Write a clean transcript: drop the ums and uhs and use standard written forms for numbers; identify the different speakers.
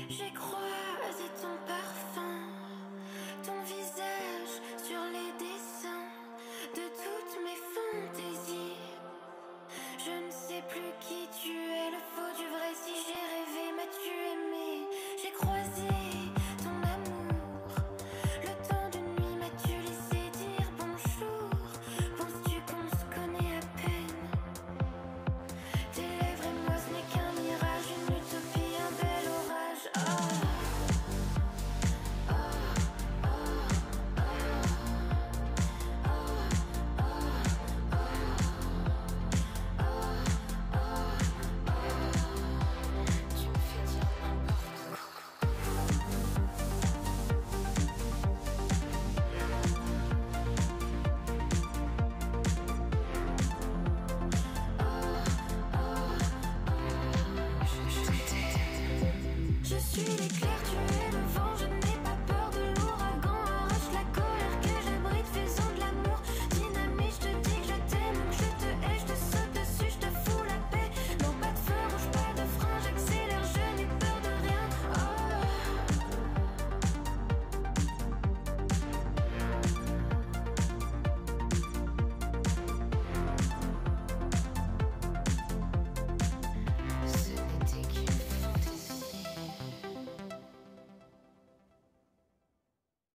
Speaker 1: J'ai croisé ton parfum, ton visage sur les dessins de toutes mes fantaisies. Je ne sais plus qui tu es, le faux du vrai. Si j'ai rêvé, m'as-tu aimé? J'ai croisé ton amour, le temps de nuit, m'as-tu laissé dire bonjour? Penses-tu qu'on se connaît à peine? Tes lèvres et moi, ce n'est qu'un mirage, une utopie, un bel orage. Tu me fais dire n'importe quoi. Je suis l'éclair